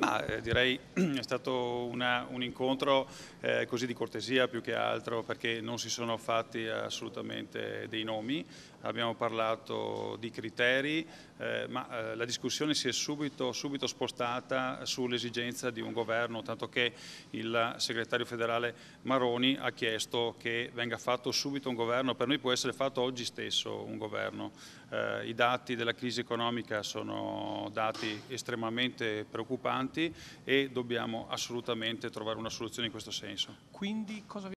Direi è stato un incontro così di cortesia più che altro, perché non si sono fatti assolutamente dei nomi, abbiamo parlato di criteri, la discussione si è subito spostata sull'esigenza di un governo, tanto che il segretario federale Maroni ha chiesto che venga fatto subito un governo. Per noi può essere fatto oggi stesso un governo. I dati della crisi economica sono dati estremamente preoccupanti e dobbiamo assolutamente trovare una soluzione in questo senso. Quindi cosa